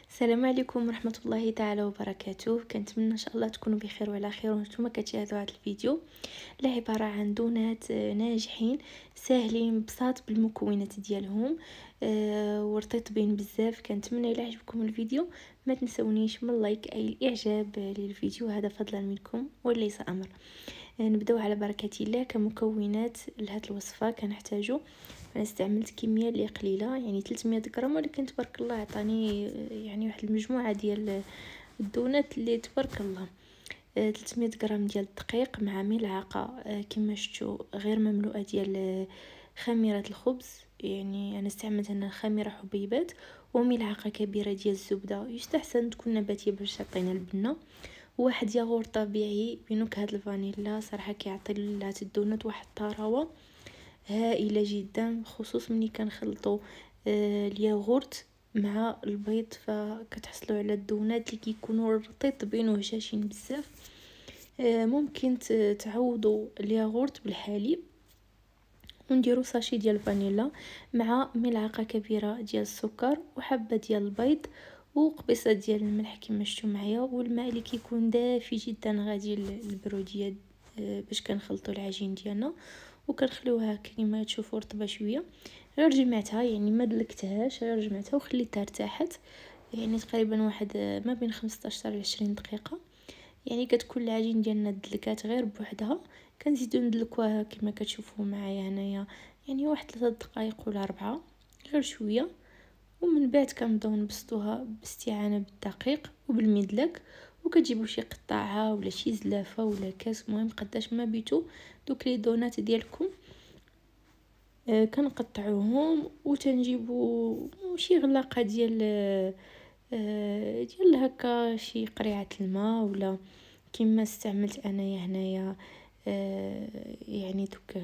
السلام عليكم ورحمه الله تعالى وبركاته. كنتمنى ان شاء الله تكونوا بخير وعلى خير وانتم كتشاهدوا هذا الفيديو اللي عباره عن دونات ناجحين ساهلين بساط بالمكونات ديالهم ورطيبين بزاف. كنتمنى الى عجبكم الفيديو ما تنسونيش من لايك اي الاعجاب للفيديو، هذا فضلا منكم وليس امر. نبداو على بركه الله. كمكونات لهاد الوصفه كنحتاجو، انا استعملت كميه اللي قليله يعني 300 غرام، ولكن تبارك الله عطاني يعني واحد المجموعه ديال الدونات اللي تبارك الله. 300 غرام ديال الدقيق مع ملعقه كما شفتوا غير مملوءه ديال خميره الخبز، يعني انا استعملت هنا خميره حبيبات، وملعقه كبيره ديال الزبده يستحسن تكون نباتيه باش تعطينا البنه، وواحد ياغورت طبيعي بنكهه الفانيلا. صراحه كيعطي لهاد الدونات واحد الطراوه هائله جدا، خصوصا ملي كنخلطوا الياغورت مع البيض، فكتحصلوا على الدونات اللي كيكونوا رطيبين وهشاشين بزاف. ممكن تعوضوا الياغورت بالحليب ونديروا ساشي ديال الفانيلا مع ملعقه كبيره ديال السكر وحبه ديال البيض وقبيصه ديال الملح كما شفتوا معايا، والماء اللي كيكون دافي جدا غادي البروديه باش كنخلطوا العجين ديالنا وكنخليوها كما تشوفوا رطبه شويه. غير جمعتها يعني ما دلكتهاش، غير جمعتها وخليتها ارتاحت يعني تقريبا واحد ما بين 15 ل 20 دقيقه. يعني كتكون العجين ديالنا دلكات غير بوحدها، كنزيدو ندلكوها كما كتشوفوا معايا هنايا يعني واحد 3 دقائق ولا 4 غير شويه، ومن بعد كنبداو نبسطوها باستعانه بالدقيق وبالمدلك، وكتجيبوا شي قطعه ولا شي زلافه ولا كاس، المهم قداش ما بيتو دوك لي دونات ديالكم كنقطعوهم وتنجيبوا شي غلاقه ديال هكا شي قريعه الماء، ولا كما استعملت انايا هنايا يعني دوك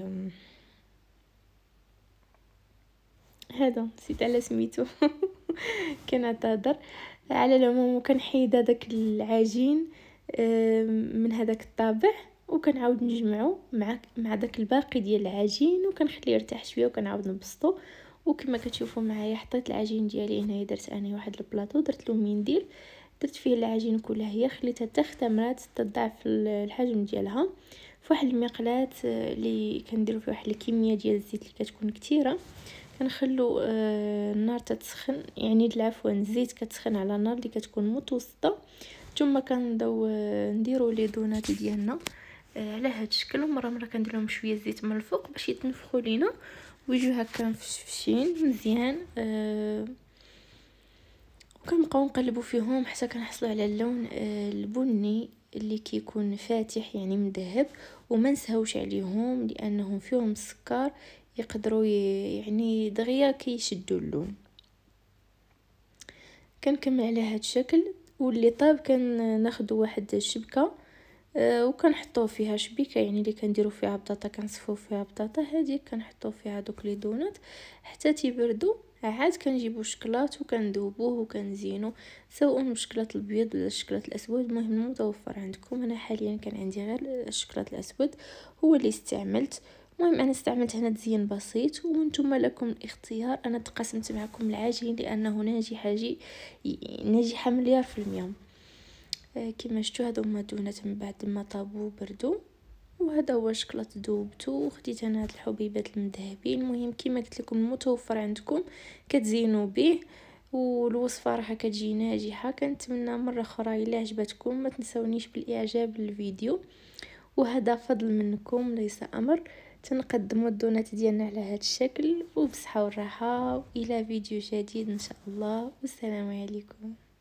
هذا نسيت على سميتو كنعتذر. على العموم كنحيد هذاك العجين من هذاك الطابع وكنعاود نجمعو مع داك الباقي ديال العجين وكنخليه يرتاح شويه وكنعاود نبسطو. وكما كتشوفوا معايا حطيت العجين ديالي هنايا، درت انا واحد البلاطو، درت له منديل، درت فيه العجين كلها، هي خليتها حتى اختمرات تضاعف الحجم ديالها في واحد المقلاة اللي كنديروا فيه واحد الكميه ديال الزيت اللي كتكون كثيره. كنخلو النار تتسخن، يعني العفوا الزيت كتسخن على نار اللي كتكون متوسطه، ثم كنبداو نديروا لي دونات ديالنا على هذا الشكل. مره كندير لهم شويه زيت من الفوق باش يتنفخوا لينا ويجيو هكا مفشفشين مزيان. وكنبقاو نقلبوا فيهم حتى كنحصلوا على اللون البني اللي كيكون فاتح يعني مذهب. وما نسهوش عليهم لانهم فيهم السكر، يقدروا يعني دغيا كيشدوا اللون. كنكمل على هذا الشكل، واللي طاب كناخذوا واحد الشبكه وكنحطوه فيها شبيكه يعني اللي كنديروا فيها بطاطا، كنصفوا فيها بطاطا هذه كنحطوا فيها دوك لي دونات حتى تيبردوا. عاد كنجيبوا شكلاط وكندوبوه وكنزينوا، سواء بشكلاط البيض ولا الشكلاط الاسود، المهم المتوفر عندكم. انا حاليا كان عندي غير الشكلاط الاسود هو اللي استعملت. المهم انا استعملت هنا تزيين بسيط وانتم لكم الاختيار. انا تقاسمت معكم العجين لانه ناجحه مليار في المية. كما شفتوا هادو هما دونات من بعد ما طابوا بردوا، وهذا هو شكلاط ذوبته وخديت انا هاد الحبيبات المذهبين. المهم كما قلت لكم المتوفر عندكم كتزينوا به، والوصفه راح كتجي ناجحه. كنتمنى مره اخرى الا عجبتكم ما تنسونيش بالاعجاب للفيديو، وهذا فضل منكم ليس امر. تنقدموا الدونات ديالنا على هذا الشكل وبصحه والراحه، والى فيديو جديد ان شاء الله، والسلام عليكم.